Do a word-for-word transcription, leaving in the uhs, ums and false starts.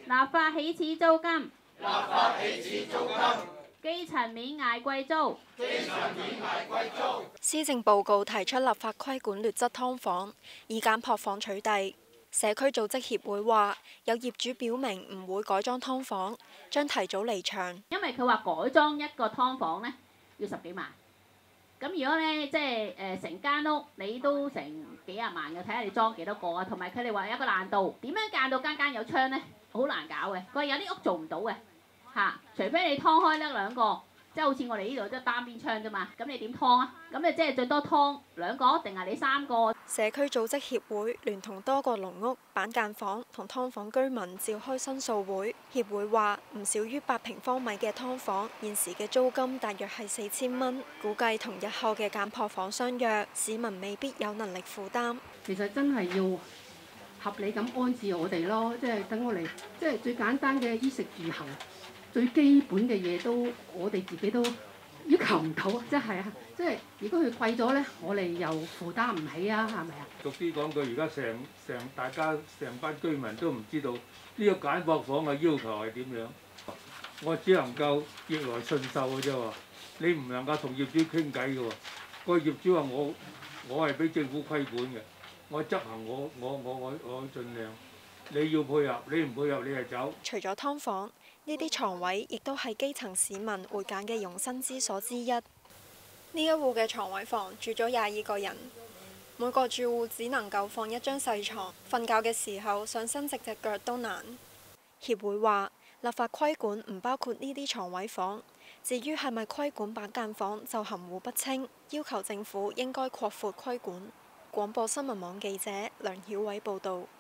立法起始租金， 立法起始租金， 基層免捱貴租， 基層免捱貴租。 施政報告提出立法規管劣質劏房，以簡樸房取締。社區組織協會話，有業主表明唔會改裝劏房，將提早離場。 因為佢話改裝一個劏房呢要十幾萬，咁如果呢，即係誒成間屋你都成幾廿萬嘅，睇下你裝幾多個啊，同埋佢哋話有一個難度，點樣間到間間有窗呢？好難搞嘅，佢話有啲屋做唔到嘅嚇，除非你劏開呢兩個。即係好似我哋呢度都係單邊窗啫嘛，咁你點劏啊？咁你即係最多劏兩個，定係你三個？ 社區組織協會聯同多個籠屋、板間房同劏房居民召開申訴會。協會話，唔少於八平方米嘅劏房，現時嘅租金大約係四千蚊，估計同日後嘅簡樸房相若，市民未必有能力負擔。 其實真係要合理咁安置我哋咯，即係等我哋，即係最簡單嘅衣食住行。最基本嘅嘢都我哋自己都要求唔到，即係啊！即係如果佢貴咗咧，我哋又負擔唔起啊，係咪啊？ 逐啲講句，而家成成大家成班居民都唔知道呢個簡樸房嘅要求係點樣，我只能夠逆來順受嘅啫喎。你唔能夠同業主傾偈嘅喎，個業主話我我係俾政府規管嘅，我執行我我我我我盡量。你要配合，你唔配合你係走。 除咗劏房，呢啲床位亦都係基層市民會揀嘅容身之所之一。呢一戶嘅床位房住咗廿二個人，每個住戶只能夠放一張細床，瞓覺嘅時候想伸直隻腳都難。協會話，立法規管唔包括呢啲床位房，至於係咪規管板間房就含糊不清，要求政府應該擴闊規管。廣播新聞網記者梁曉偉報導。